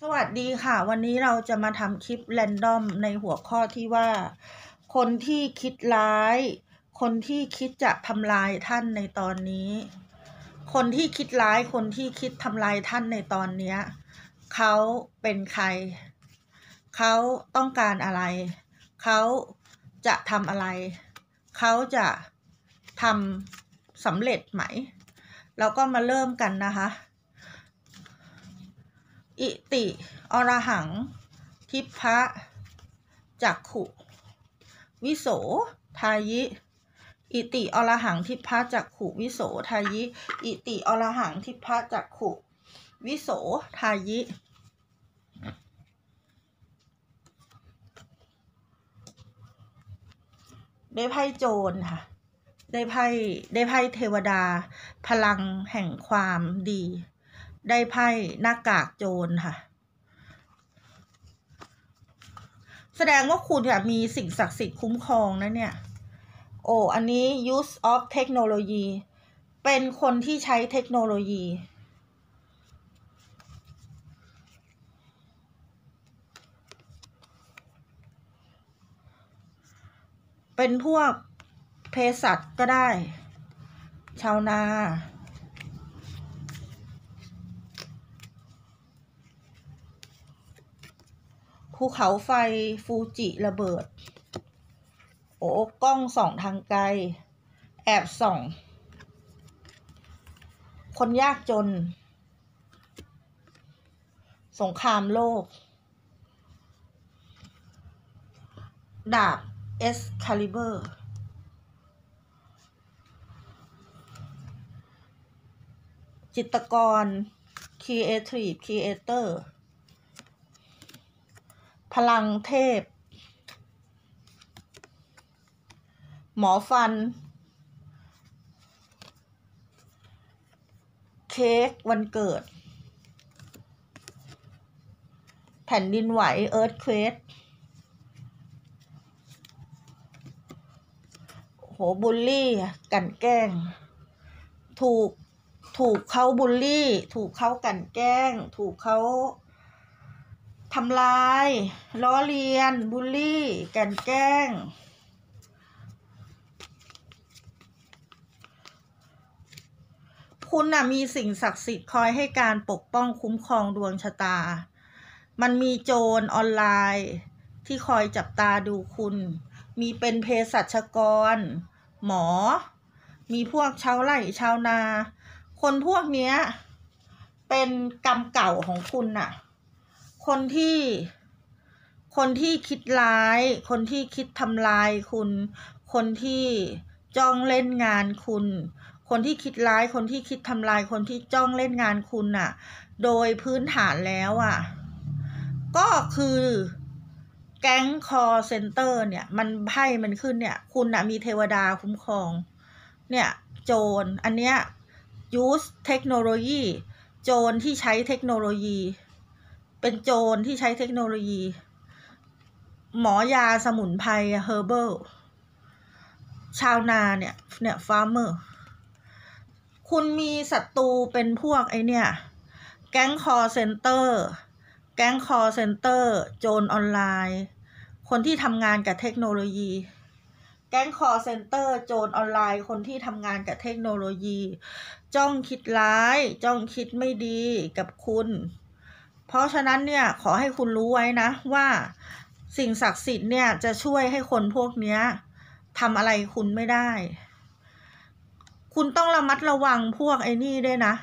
สวัสดีค่ะวันนี้เราจะมาทำคลิปแรนดอมในหัวข้อที่ว่าคนที่คิดร้ายคนที่คิดจะทำลายท่านในตอนนี้คนที่คิดร้ายคนที่คิดทำลายท่านในตอนนี้เขาเป็นใครเขาต้องการอะไรเขาจะทำอะไรเขาจะทำสำเร็จไหมเราก็มาเริ่มกันนะคะอิติอรหังทิพพะจักขุวิโสทายิอิติอรหังทิพพะจักขุวิโสทายิอิติอรหังทิพพะจักขุวิโสทายิได้ไพ่โจรค่ะได้ไพ่เทวดาพลังแห่งความดีได้ไพ่หน้ากากโจรค่ะแสดงว่าคุณมีสิ่งศักดิ์สิทธิ์คุ้มครองนะเนี่ยอันนี้ use of technology เป็นคนที่ใช้เทคโนโลยีเป็นพวกเภสัชก็ได้ชาวนาภูเขาไฟฟูจิระเบิดกล้องส่องทางไกลแอบส่องคนยากจนสงครามโลกดาบเอสคาลิเบอร์จิตรกร Creative Creator พลังเทพหมอฟันเค้กวันเกิดแผ่นดินไหวเอิร์ธเควคบูลลี่กันแกล้งถูกเขาบูลลี่ถูกเขากันแกล้งถูกเขาทำลายล้อเลียนบูลลี่กันแกล้งคุณมีสิ่งศักดิ์สิทธิ์คอยให้การปกป้องคุ้มครองดวงชะตามันมีโจรออนไลน์ที่คอยจับตาดูคุณมีเป็นเภสัชกรหมอมีพวกชาวไร่ชาวนาคนพวกนี้เป็นกรรมเก่าของคุณคนที่คิดร้ายคนที่คิดทำลายคุณคนที่จ้องเล่นงานคุณคนที่คิดร้ายคนที่คิดทำลายคนที่จ้องเล่นงานคุณโดยพื้นฐานแล้วก็คือแก๊งคอลเซ็นเตอร์เนี่ยมันไพ่มันขึ้นเนี่ยคุณมีเทวดาคุ้มครองเนี่ยโจรอันเนี้ย use technology โจรที่ใช้เทคโนโลยีเป็นโจรที่ใช้เทคโนโลยีหมอยาสมุนไพร herbal ชาวนาเนี่ย farmer คุณมีศัตรูเป็นพวกแก๊งคอลเซ็นเตอร์โจรออนไลน์คนที่ทำงานกับเทคโนโลยีแก๊งคอลเซ็นเตอร์โจรออนไลน์คนที่ทำงานกับเทคโนโลยีจ้องคิดร้ายจ้องคิดไม่ดีกับคุณเพราะฉะนั้นเนี่ยขอให้คุณรู้ไว้นะว่าสิ่งศักดิ์สิทธิ์เนี่ยจะช่วยให้คนพวกนี้ทำอะไรคุณไม่ได้คุณต้องระมัดระวังพวกนี่ด้วยนะ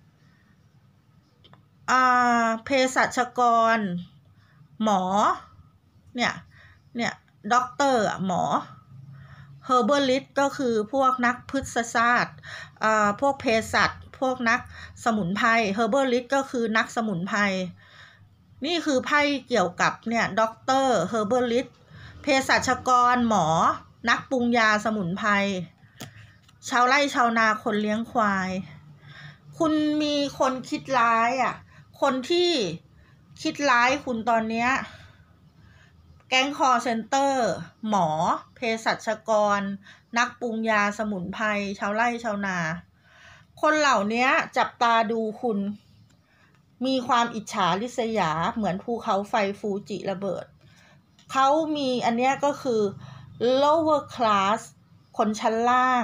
เภสัชกรหมอเนี่ยด็อกเตอร์หมอherbalist ก็คือพวกนักพฤกษศาสตร์พวกเภสัชพวกนักสมุนไพร herbalist ก็คือนักสมุนไพรนี่คือไพ่เกี่ยวกับด็อกเตอร์ herbalist เภสัชกรหมอนักปรุงยาสมุนไพรชาวไร่ชาวนาคนเลี้ยงควายคุณมีคนคิดร้ายคนที่คิดร้ายคุณตอนนี้แก๊งคอลเซ็นเตอร์หมอเภสัชกรนักปรุงยาสมุนไพรชาวไร่ชาวนาคนเหล่านี้จับตาดูคุณมีความอิจฉาริษยาเหมือนภูเขาไฟฟูจิระเบิดเขามีอันเนี้ยก็คือ lower class คนชั้นล่าง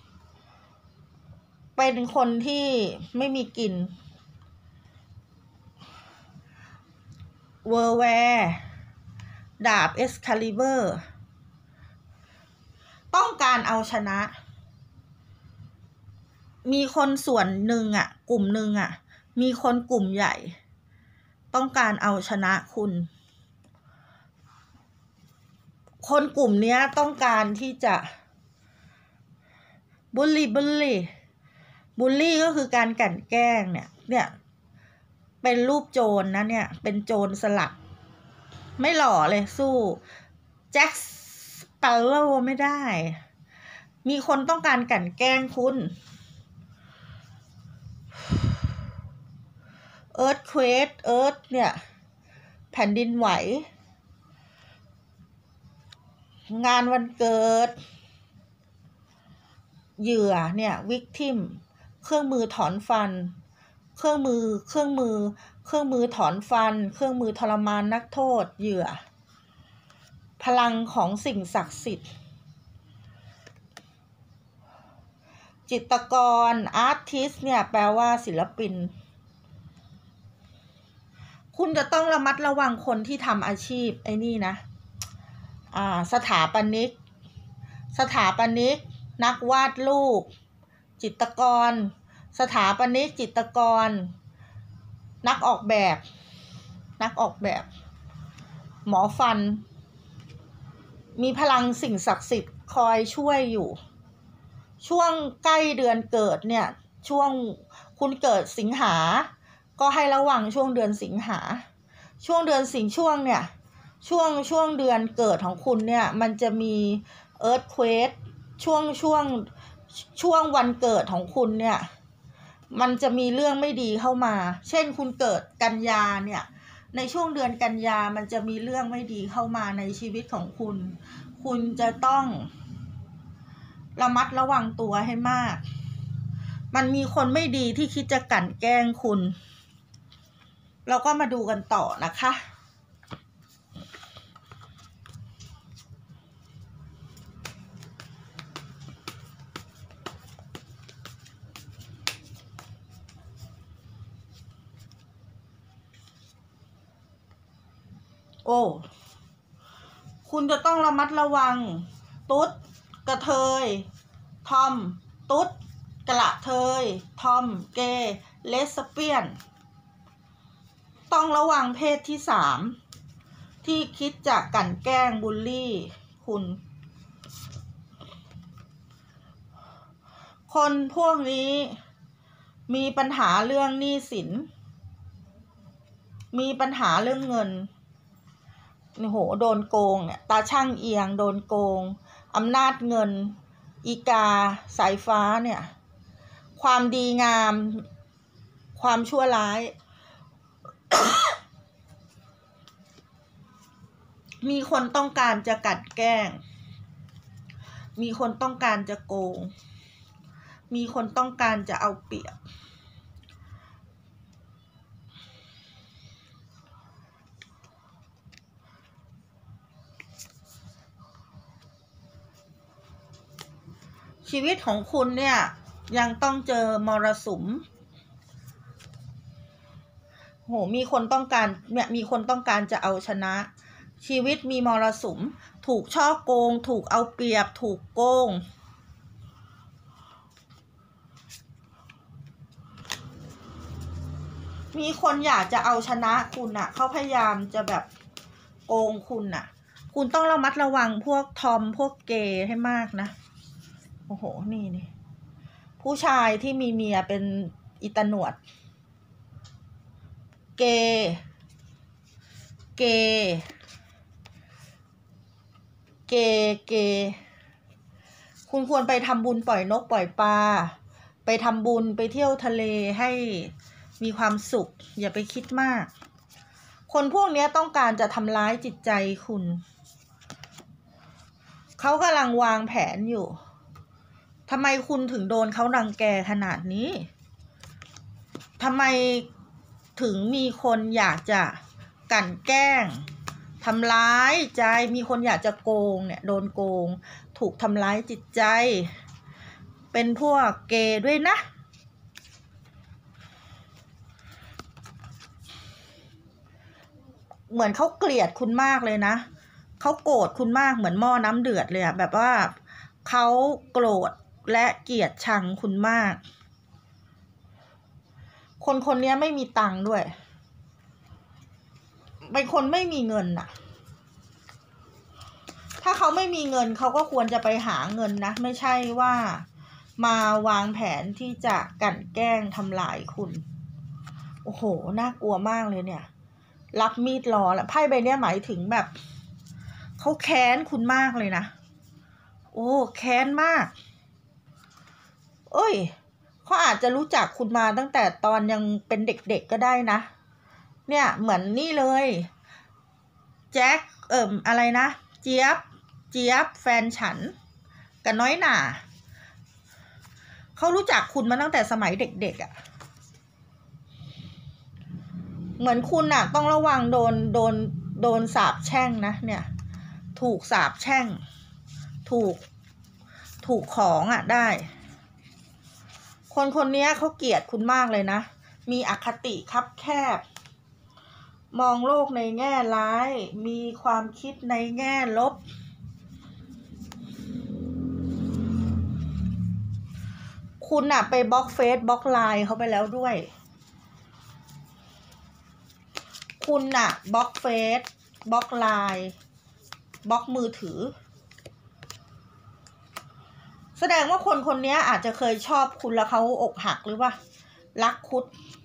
เป็นคนที่ไม่มีกินเวอร์แวร์ดาบเอ็กซ์คาลิเบอร์ต้องการเอาชนะมีคนส่วนหนึ่งอ่ะกลุ่มหนึ่งอ่ะมีคนกลุ่มใหญ่ต้องการเอาชนะคุณคนกลุ่มนี้ต้องการที่จะบูลลี่ก็คือการกลั่นแกล้งเนี่ยเป็นรูปโจรนะเนี่ยเป็นโจรสลัดไม่หล่อเลยสู้แจ็คสเปโร่ไม่ได้มีคนต้องการกลั่นแกล้งคุณเอิร์ธเควคเนี่ยแผ่นดินไหวงานวันเกิดเหยื่อเนี่ยวิกทิมเครื่องมือถอนฟันเครื่องมือถอนฟันเครื่องมือทรมานนักโทษเหยื่อพลังของสิ่งศักดิ์สิทธิ์จิตรกรอาร์ติสเนี่ยแปลว่าศิลปินคุณจะต้องระมัดระวังคนที่ทำอาชีพไอ้นี่นะสถาปนิกนักวาดรูปจิตรกรสถาปนิกจิตรกรนักออกแบบหมอฟันมีพลังสิ่งศักดิ์สิทธิ์คอยช่วยอยู่ช่วงใกล้เดือนเกิดเนี่ยช่วงคุณเกิดสิงหาก็ให้ระวังช่วงเดือนสิงหาช่วงเดือนสิงห์ช่วงเดือนเกิดของคุณเนี่ยมันจะมีเอิร์ธเควคช่วงวันเกิดของคุณเนี่ยมันจะมีเรื่องไม่ดีเข้ามาเช่นคุณเกิดกันยาเนี่ยในช่วงเดือนกันยามันจะมีเรื่องไม่ดีเข้ามาในชีวิตของคุณจะต้องระมัดระวังตัวให้มากมันมีคนไม่ดีที่คิดจะกลั่นแกล้งคุณเราก็มาดูกันต่อนะคะโอ้คุณจะต้องระมัดระวังตุ๊ดกระเทยทอมตุ๊ดกระเทยทอมเกย์เลสเบี้ยนต้องระวังเพศที่3ที่คิดจะกลั่นแกล้งบูลลี่คุณคนพวกนี้มีปัญหาเรื่องหนี้สินมีปัญหาเรื่องเงินโหโดนโกงเนี่ยตาช่างเอียงโดนโกงอำนาจเงินอีกาสายฟ้าเนี่ยความดีงามความชั่วร้าย มีคนต้องการจะกลั่นแกล้งมีคนต้องการจะโกงมีคนต้องการจะเอาเปรียบชีวิตของคุณเนี่ยยังต้องเจอมรสุมโหมีคนต้องการจะเอาชนะชีวิตมีมรสุมถูกฉ้อโกงถูกเอาเปรียบถูกโกงมีคนอยากจะเอาชนะคุณน่ะเขาพยายามจะแบบโกงคุณน่ะคุณต้องระมัดระวังพวกทอมพวกเกย์ให้มากนะโอ้โหนี่ผู้ชายที่มีเมียเป็นอิตาหนวดเกย์คุณควรไปทำบุญปล่อยนกปล่อยปลาไปทำบุญไปเที่ยวทะเลให้มีความสุขอย่าไปคิดมากคนพวกนี้ต้องการจะทำร้ายจิตใจคุณเขากำลังวางแผนอยู่ทำไมคุณถึงโดนเขารังแกขนาดนี้ทำไมถึงมีคนอยากจะกลั่นแกล้งทำร้ายใจมีคนอยากจะโกงเนี่ยโดนโกงถูกทำร้ายจิตใจเป็นพวกเกย์ด้วยนะเหมือนเขาเกลียดคุณมากเลยนะเขาโกรธคุณมากเหมือนหม้อน้ำเดือดเลยอะแบบว่าเขาโกรธและเกลียดชังคุณมากคนนี้ไม่มีตังค์ด้วยเป็นคนไม่มีเงินน่ะถ้าเขาไม่มีเงินเขาก็ควรจะไปหาเงินนะไม่ใช่ว่ามาวางแผนที่จะกลั่นแกล้งทำลายคุณโอ้โหน่ากลัวมากเลยเนี่ยรับมีดรอแล้วไพ่ใบนี้หมายถึงแบบเขาแค้นคุณมากเลยนะโอ้แค้นมากเอ้ยเขาอาจจะรู้จักคุณมาตั้งแต่ตอนยังเป็นเด็กๆก็ได้นะเนี่ยเหมือนนี่เลยแจ็คอะไรนะเจี๊ยบแฟนฉันกับน้อยหน่าเขารู้จักคุณมาตั้งแต่สมัยเด็กๆอ่ะเหมือนคุณน่ะต้องระวังโดนสาปแช่งนะเนี่ยถูกสาปแช่งถูกของอ่ะได้คนนี้เขาเกลียดคุณมากเลยนะมีอคติคับแคบมองโลกในแง่ร้ายมีความคิดในแง่ลบคุณน่ะไปบล็อกเฟซบล็อกไลน์เขาไปแล้วด้วยคุณน่ะบล็อกเฟซบล็อกไลน์บล็อกมือถือแสดงว่าคนนี้อาจจะเคยชอบคุณแล้วเขาอกหักหรือว่ารักคุณ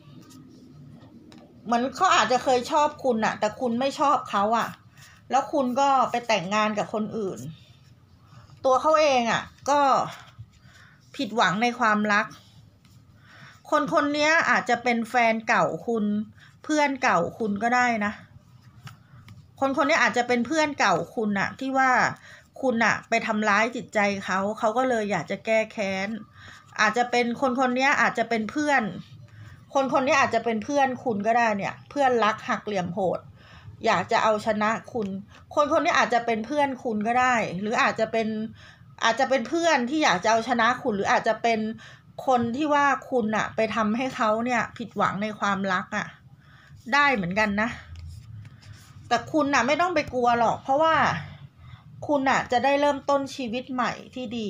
เหมือนเขาอาจจะเคยชอบคุณน่ะแต่คุณไม่ชอบเขาอ่ะแล้วคุณก็ไปแต่งงานกับคนอื่นตัวเขาเองอ่ะก็ผิดหวังในความรักคนนี้อาจจะเป็นแฟนเก่าคุณเพื่อนเก่าคุณก็ได้นะคนนี้อาจจะเป็นเพื่อนเก่าคุณน่ะที่ว่าคุณน่ะไปทำร้ายจิตใจเขาก็เลยอยากจะแก้แค้นอาจจะเป็นคนนี้อาจจะเป็นเพื่อนคนนี้อาจจะเป็นเพื่อนคุณก็ได้เนี่ยเพื่อนรักหักเหลี่ยมโหดอยากจะเอาชนะคุณคนนี้อาจจะเป็นเพื่อนคุณก็ได้หรืออาจจะเป็นเพื่อนที่อยากจะเอาชนะคุณหรืออาจจะเป็นคนที่ว่าคุณน่ะไปทำให้เขาเนี่ยผิดหวังในความรักอ่ะได้เหมือนกันนะแต่คุณน่ะไม่ต้องไปกลัวหรอกเพราะว่าคุณน่ะจะได้เริ่มต้นชีวิตใหม่ที่ดี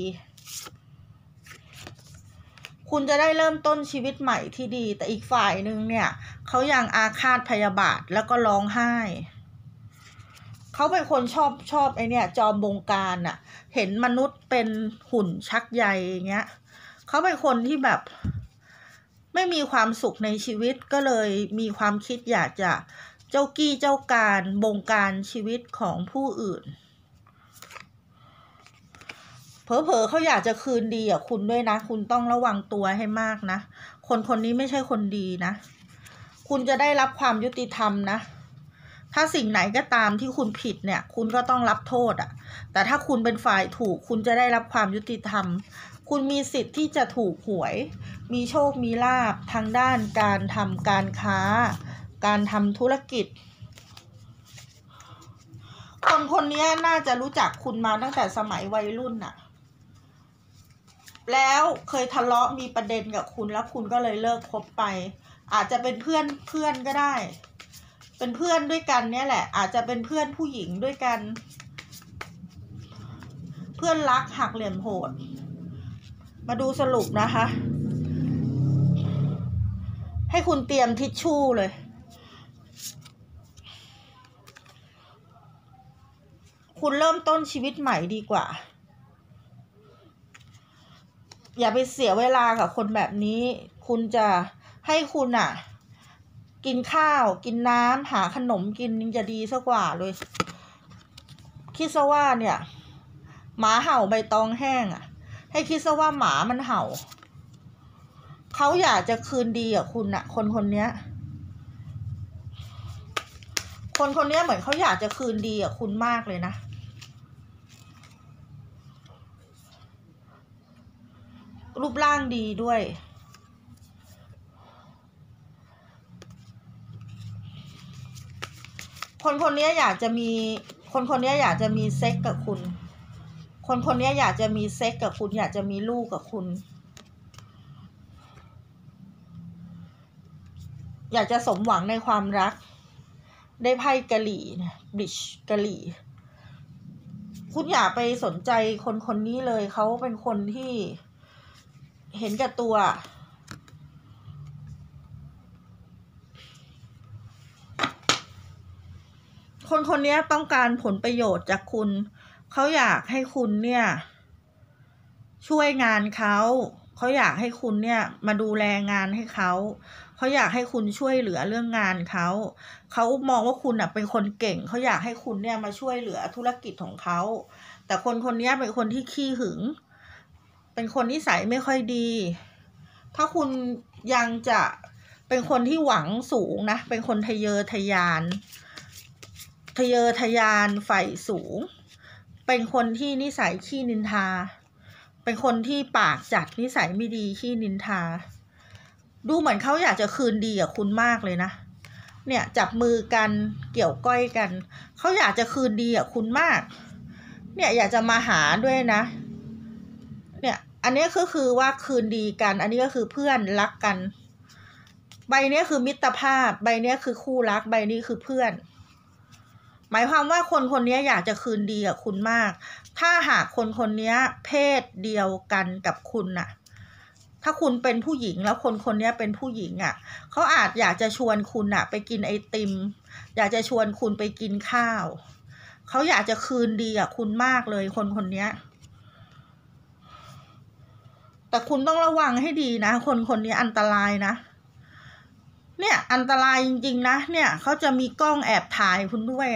คุณจะได้เริ่มต้นชีวิตใหม่ที่ดีแต่อีกฝ่ายนึงเนี่ยเขายังอาฆาตพยาบาทแล้วก็ร้องไห้เขาเป็นคนชอบไอเนี่ยจอมบงการน่ะเห็นมนุษย์เป็นหุ่นชักใยอย่างเงี้ยเขาเป็นคนที่แบบไม่มีความสุขในชีวิตก็เลยมีความคิดอยากจะเจ้ากี้เจ้าการบงการชีวิตของผู้อื่นเผลอๆเขาอยากจะคืนดีกับคุณด้วยนะคุณต้องระวังตัวให้มากนะคนนี้ไม่ใช่คนดีนะคุณจะได้รับความยุติธรรมนะถ้าสิ่งไหนก็ตามที่คุณผิดเนี่ยคุณก็ต้องรับโทษอ่ะแต่ถ้าคุณเป็นฝ่ายถูกคุณจะได้รับความยุติธรรมคุณมีสิทธิ์ที่จะถูกหวยมีโชคมีลาภทางด้านการทำการค้าการทำธุรกิจคนนี้น่าจะรู้จักคุณมาตั้งแต่สมัยวัยรุ่นน่ะแล้วเคยทะเลาะมีประเด็นกับคุณแล้วคุณก็เลยเลิกคบไปอาจจะเป็นเพื่อนก็ได้เป็นเพื่อนด้วยกันเนี่ยแหละอาจจะเป็นเพื่อนผู้หญิงด้วยกันเพื่อนรักหักเหลี่ยมโหดมาดูสรุปนะคะให้คุณเตรียมทิชชู่เลยคุณเริ่มต้นชีวิตใหม่ดีกว่าอย่าไปเสียเวลากับคนแบบนี้คุณจะให้คุณอ่ะกินข้าวกินน้ำหาขนมกินยังจะดีซะกว่าเลยคิดซะว่าเนี่ยหมาเห่าใบตองแห้งอ่ะให้คิดซะว่าหมามันเห่าเขาอยากจะคืนดีกับคุณอ่ะคนนี้เหมือนเขาอยากจะคืนดีกับคุณมากเลยนะรูปร่างดีด้วยคนนี้อยากจะมีคนนี้อยากจะมีเซ็กกับคุณคนนี้อยากจะมีเซ็กกับคุณอยากจะมีลูกกับคุณอยากจะสมหวังในความรักได้ไพ่กะหรี่นะบริชกะหรี่คุณอย่าไปสนใจคนนี้เลยเขาเป็นคนที่เห็นแก่ตัวคนนี้ต้องการผลประโยชน์จากคุณเขาอยากให้คุณเนี่ยช่วยงานเขาอยากให้คุณเนี่ยมาดูแลงานให้เขาอยากให้คุณช่วยเหลือเรื่องงานเขามองว่าคุณเป็นคนเก่งเขาอยากให้คุณเนี่ยมาช่วยเหลือธุรกิจของเขาแต่คนนี้เป็นคนที่ขี้หึงเป็นคนนิสัยไม่ค่อยดีถ้าคุณยังจะเป็นคนที่หวังสูงนะเป็นคนทะเยอทะยานใฝ่สูงเป็นคนที่นิสัยขี้นินทาเป็นคนที่ปากจัดนิสัยไม่ดีขี้นินทาดูเหมือนเขาอยากจะคืนดีกับคุณมากเลยนะเนี่ยจับมือกันเกี่ยวก้อยกันเขาอยากจะคืนดีกับคุณมากเนี่ยอยากจะมาหาด้วยนะเนี่ยอันนี้ก็คือว่าคืนดีกันอันนี้ก็คือเพื่อนรักกันใบนี้คือมิตรภาพใบนี้คือคู่รักใบนี้คือเพื่อนหมายความว่าคนนี้อยากจะคืนดีกับคุณมากถ้าหากคนนี้เพศเดียวกันกับคุณน่ะถ้าคุณเป็นผู้หญิงแล้วคนนี้เป็นผู้หญิงเขาอาจอยากจะชวนคุณไปกินไอติมอยากจะชวนคุณไปกินข้าวเขาอยากจะคืนดีกับคุณมากเลยคนนี้แต่คุณต้องระวังให้ดีนะคนนี้อันตรายนะเนี่ยอันตรายจริงๆนะเนี่ยเขาจะมีกล้องแอบถ่ายคุณด้วย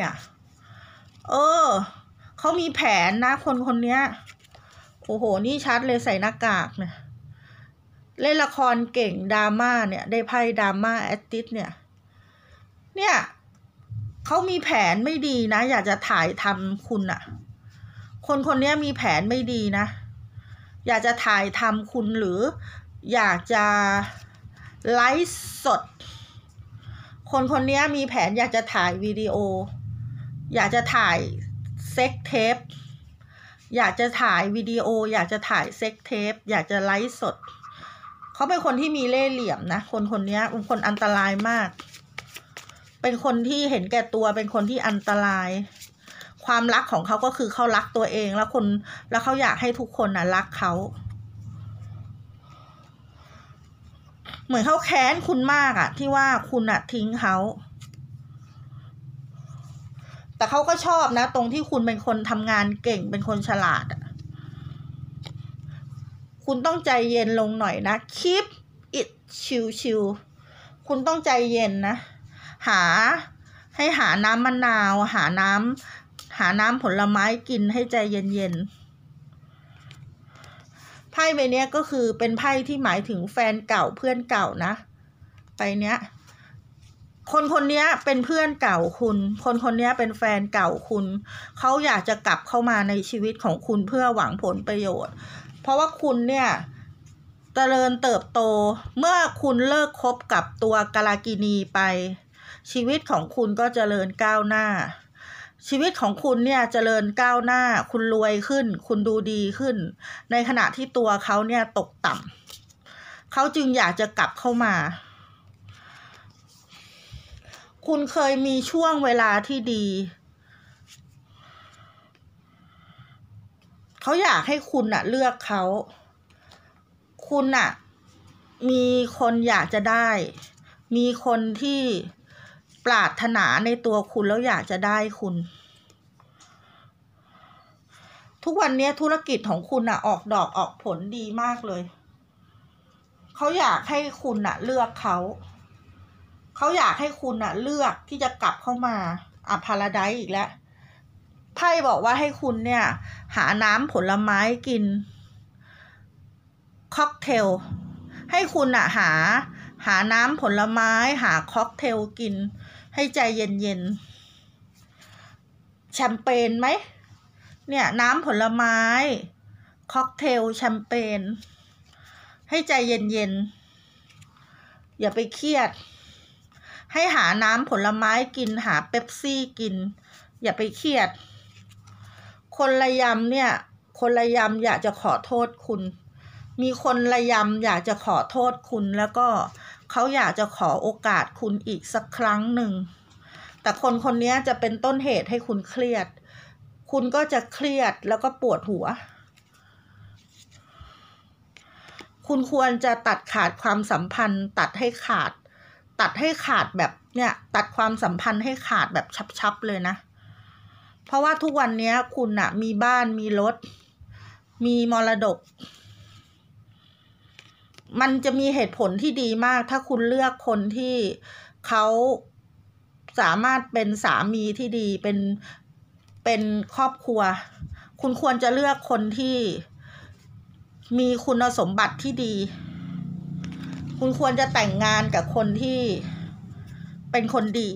เขามีแผนนะคนนี้โอ้โหนี่ชัดเลยใส่หน้ากากเนี่ยเล่นละครเก่งดราม่าเนี่ยได้ไพ่ดราม่าแอตติสเนี่ยเขามีแผนไม่ดีนะอยากจะถ่ายทำคุณคนนี้มีแผนไม่ดีนะอยากจะถ่ายทำคุณหรืออยากจะไลฟ์สดคนนี้มีแผนอยากจะถ่ายวิดีโออยากจะถ่ายเซ็กเทปอยากจะถ่ายวิดีโออยากจะถ่ายเซ็กเทปอยากจะไลฟ์สดเขาเป็นคนที่มีเล่ห์เหลี่ยมนะคนนี้เป็นคนอันตรายมากเป็นคนที่เห็นแก่ตัวเป็นคนที่อันตรายความรักของเขาก็คือเขารักตัวเองแล้วเขาอยากให้ทุกคนรักเขาเหมือนเขาแค้นคุณมากที่ว่าคุณทิ้งเขาแต่เขาก็ชอบนะตรงที่คุณเป็นคนทำงานเก่งเป็นคนฉลาดคุณต้องใจเย็นลงหน่อยนะ keep it chill คุณต้องใจเย็นนะหาน้ำมะนาวหาน้ำผลไม้กินให้ใจเย็นไพ่ใบนี้ก็คือเป็นไพ่ที่หมายถึงแฟนเก่าเพื่อนเก่านะใบเนี้ยคนนี้เป็นเพื่อนเก่าคุณคนนี้เป็นแฟนเก่าคุณเขาอยากจะกลับเข้ามาในชีวิตของคุณเพื่อหวังผลประโยชน์เพราะว่าคุณเนี่ยเจริญเติบโตเมื่อคุณเลิกคบกับตัวกาลากินีไปชีวิตของคุณก็เจริญก้าวหน้าชีวิตของคุณเนี่ยเจริญก้าวหน้าคุณรวยขึ้นคุณดูดีขึ้นในขณะที่ตัวเขาเนี่ยตกต่ำเขาจึงอยากจะกลับเข้ามาคุณเคยมีช่วงเวลาที่ดีเขาอยากให้คุณเลือกเขาคุณมีคนอยากจะได้มีคนที่ปรารถนาในตัวคุณแล้วอยากจะได้คุณทุกวันนี้ธุรกิจของคุณออกดอกออกผลดีมากเลยเขาอยากให้คุณเลือกเขาอยากให้คุณเลือกที่จะกลับเข้ามาพาราไดซ์อีกแล้วไพ่บอกว่าให้คุณเนี่ยหาน้ำผลไม้กินค็อกเทลให้คุณหาน้ำผลไม้หาค็อกเทลกินให้ใจเย็นๆแชมเปญไหมเนี่ยน้ำผลไม้ค็อกเทลแชมเปญให้ใจเย็นๆอย่าไปเครียดให้หาน้ำผลไม้กินหาเป๊ปซี่กินอย่าไปเครียดคนระยำเนี่ยคนระยำอยากจะขอโทษคุณมีคนระยำอยากจะขอโทษคุณแล้วก็เขาอยากจะขอโอกาสคุณอีกสักครั้งหนึ่งแต่คนคนนี้จะเป็นต้นเหตุให้คุณเครียดคุณก็จะเครียดแล้วก็ปวดหัวคุณควรจะตัดขาดความสัมพันธ์ตัดให้ขาดแบบเนี่ยตัดความสัมพันธ์ให้ขาดแบบชับๆเลยนะเพราะว่าทุกวันนี้คุณน่ะมีบ้านมีรถมีมรดกมันจะมีเหตุผลที่ดีมากถ้าคุณเลือกคนที่เขาสามารถเป็นสามีที่ดีเป็นครอบครัวคุณควรจะเลือกคนที่มีคุณสมบัติที่ดีคุณควรจะแต่งงานกับคนที่เป็นคนดี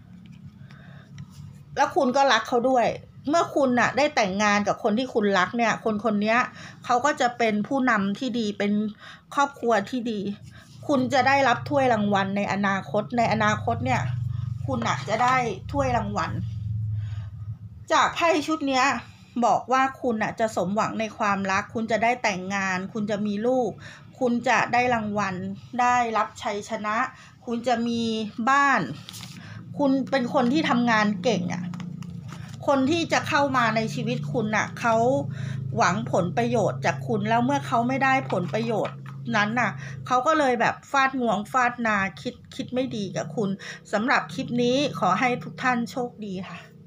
แล้วคุณก็รักเขาด้วยเมื่อคุณน่ะได้แต่งงานกับคนที่คุณรักเนี่ยคนนี้เขาก็จะเป็นผู้นำที่ดีเป็นครอบครัวที่ดีคุณจะได้รับถ้วยรางวัลในอนาคตเนี่ยคุณน่ะจะได้ถ้วยรางวัลจากไพ่ชุดเนี้ยบอกว่าคุณน่ะจะสมหวังในความรักคุณจะได้แต่งงานคุณจะมีลูกคุณจะได้รางวัลได้รับชัยชนะคุณจะมีบ้านคุณเป็นคนที่ทำงานเก่งอ่ะคนที่จะเข้ามาในชีวิตคุณน่ะเขาหวังผลประโยชน์จากคุณแล้วเมื่อเขาไม่ได้ผลประโยชน์นั้นน่ะเขาก็เลยแบบฟาดงวงฟาดนาคิดไม่ดีกับคุณสำหรับคลิปนี้ขอให้ทุกท่านโชคดีค่ะ